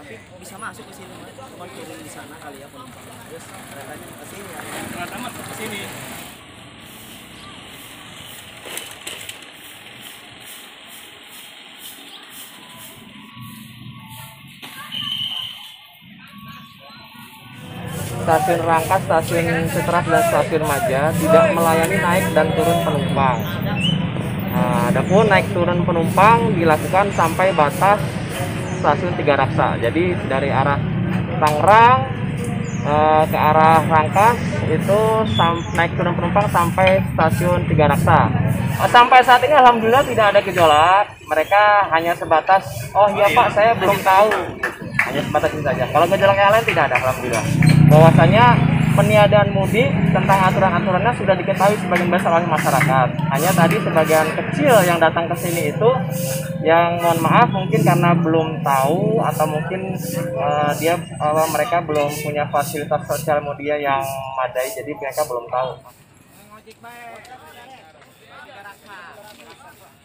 tapi bisa masuk ke sini, cuma turun di sana kali ya penumpang. Terus keretanya ke sini ya. Kereta masuk ke sini. Stasiun Rangkas, Stasiun Seteras, dan Stasiun Maja tidak melayani naik dan turun penumpang. Adapun naik turun penumpang dilakukan sampai batas Stasiun Tiga Raksa. Jadi dari arah Tangerang ke arah Rangkas itu naik turun penumpang sampai Stasiun Tiga Raksa. Sampai saat ini alhamdulillah tidak ada gejolak. Mereka hanya sebatas, oh iya Pak, saya belum tahu. Hanya sebatas itu saja. Kalau gejolak yang lain tidak ada, alhamdulillah. Bahwasanya peniadaan mudik tentang aturan-aturannya sudah diketahui sebagian besar oleh masyarakat. Hanya tadi sebagian kecil yang datang ke sini itu yang mohon maaf mungkin karena belum tahu atau mungkin mereka belum punya fasilitas sosial media yang memadai, jadi mereka belum tahu.